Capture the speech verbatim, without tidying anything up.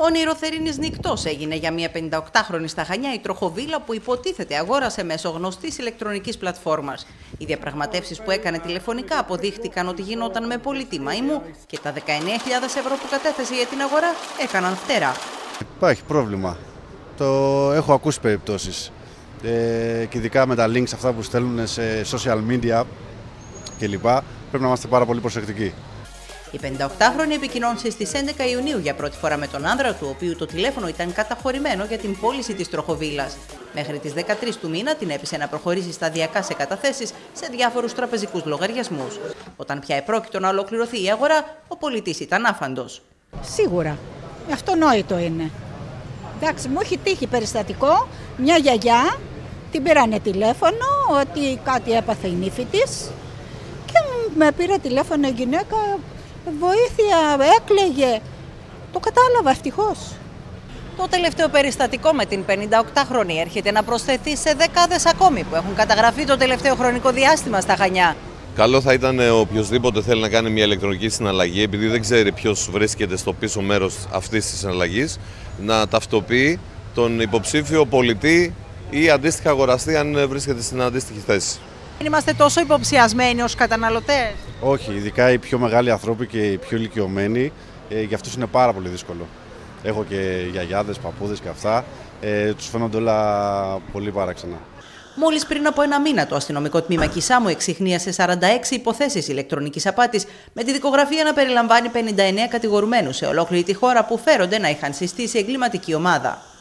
Ο νηροθερίνης νικτός έγινε για μια πενηνταοκτάχρονη στα Χανιά η τροχοβίλα που υποτίθεται αγόρασε μέσω γνωστής ηλεκτρονικής πλατφόρμας. Οι διαπραγματεύσεις που έκανε τηλεφωνικά αποδείχτηκαν ότι γινόταν με πολυτή μαϊμού και τα δεκαεννέα χιλιάδες ευρώ που κατέθεσε για την αγορά έκαναν φτερά. Υπάρχει πρόβλημα. Το έχω ακούσει περιπτώσεις. Ε, και ειδικά με τα links αυτά που στέλνουν σε social media κλπ. Πρέπει να είμαστε πάρα πολύ προσεκτικοί. Η πενηνταοκτάχρονη επικοινώνησε στις έντεκα Ιουνίου για πρώτη φορά με τον άνδρα του, ο οποίου το τηλέφωνο ήταν καταχωρημένο για την πώληση της τροχοβίλας. Μέχρι τις δεκατρείς του μήνα την έπεισε να προχωρήσει σταδιακά σε καταθέσεις σε διάφορους τραπεζικούς λογαριασμούς. Όταν πια επρόκειτο να ολοκληρωθεί η αγορά, ο πολιτής ήταν άφαντος. Σίγουρα. Αυτονόητο είναι. Εντάξει, μου έχει τύχει περιστατικό, μια γιαγιά την πήρανε τηλέφωνο ότι κάτι έπαθε η νύφη της και με πήρε τηλέφωνο η γυναίκα, βοήθεια, έκλαιγε. Το κατάλαβα ευτυχώς. Το τελευταίο περιστατικό με την πενηνταοκτάχρονη έρχεται να προσθεθεί σε δεκάδες ακόμη που έχουν καταγραφεί το τελευταίο χρονικό διάστημα στα Χανιά. Καλό θα ήταν οποιοδήποτε θέλει να κάνει μια ηλεκτρονική συναλλαγή, επειδή δεν ξέρει ποιος βρίσκεται στο πίσω μέρος αυτής της συναλλαγής, να ταυτοποιεί τον υποψήφιο πολιτή ή αντίστοιχα αγοραστή αν βρίσκεται στην αντίστοιχη θέση. Είμαστε τόσο υποψιασμένοι ως καταναλωτές? Όχι, ειδικά οι πιο μεγάλοι άνθρωποι και οι πιο ηλικιωμένοι, ε, για αυτούς είναι πάρα πολύ δύσκολο. Έχω και γιαγιάδες, παππούδες και αυτά, ε, τους φαίνονται όλα πολύ παράξενα. Μόλις πριν από ένα μήνα το αστυνομικό τμήμα Κισάμου εξιχνίασε σαράντα έξι υποθέσεις ηλεκτρονικής απάτης, με τη δικογραφία να περιλαμβάνει πενήντα εννέα κατηγορουμένους σε ολόκληρη τη χώρα που φέρονται να είχαν συστήσει εγκληματική ομάδα.